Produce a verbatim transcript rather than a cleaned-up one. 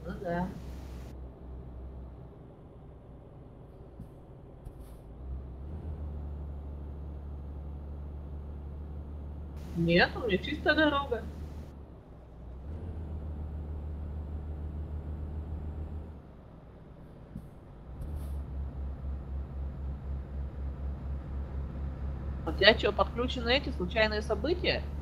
Ну да. Нет, у меня чистая дорога. У тебя что, подключены эти случайные события?